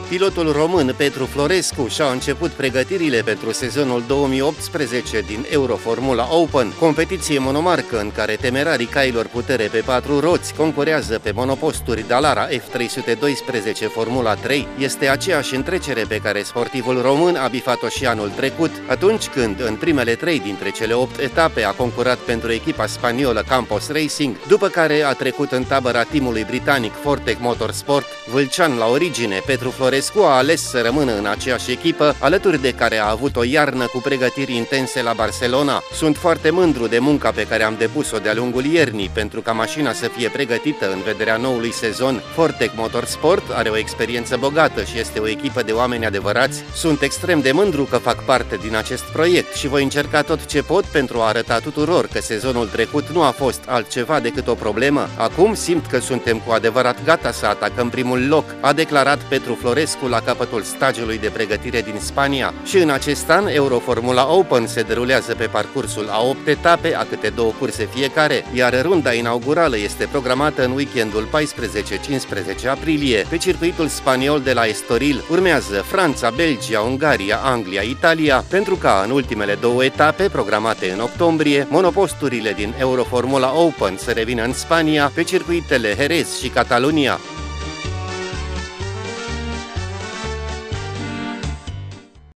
Pilotul român Petru Florescu și-a început pregătirile pentru sezonul 2018 din Euroformula Open, competiție monomarcă în care temerarii cailor putere pe 4 roți concurează pe monoposturi Dallara F312 Formula 3. Este aceeași întrecere pe care sportivul român a bifat-o și anul trecut, atunci când în primele 3 dintre cele 8 etape a concurat pentru echipa spaniolă Campos Racing, după care a trecut în tabăra teamului britanic Fortec Motorsport. Vâlcean la origine, Petru Florescu a ales să rămână în aceeași echipă, alături de care a avut o iarnă cu pregătiri intense la Barcelona. Sunt foarte mândru de munca pe care am depus-o de-a lungul iernii pentru ca mașina să fie pregătită în vederea noului sezon. Fortec Motorsport are o experiență bogată și este o echipă de oameni adevărați. Sunt extrem de mândru că fac parte din acest proiect și voi încerca tot ce pot pentru a arăta tuturor că sezonul trecut nu a fost altceva decât o problemă. Acum simt că suntem cu adevărat gata să atacăm primul loc, a declarat Petru Florescu la capătul stagiului de pregătire din Spania. Și în acest an, Euroformula Open se derulează pe parcursul a 8 etape, a câte 2 curse fiecare, iar runda inaugurală este programată în weekendul 14-15 aprilie, pe circuitul spaniol de la Estoril. Urmează Franța, Belgia, Ungaria, Anglia, Italia, pentru ca în ultimele 2 etape, programate în octombrie, monoposturile din Euroformula Open să revină în Spania, pe circuitele Jerez și Catalunia.